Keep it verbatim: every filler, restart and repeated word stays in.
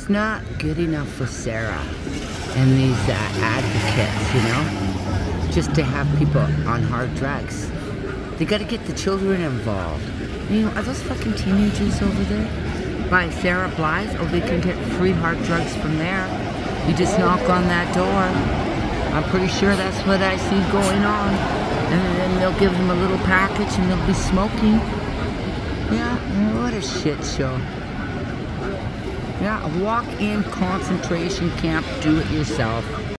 it's not good enough for Sarah and these uh, advocates, you know, just to have people on hard drugs. They gotta get the children involved. You know, are those fucking teenagers over there by Sarah Blythe? Oh, they can get free hard drugs from there. You just knock on that door. I'm pretty sure that's what I see going on. And then they'll give them a little package and they'll be smoking. Yeah, what a shit show. Yeah, a walk-in concentration camp, do it yourself.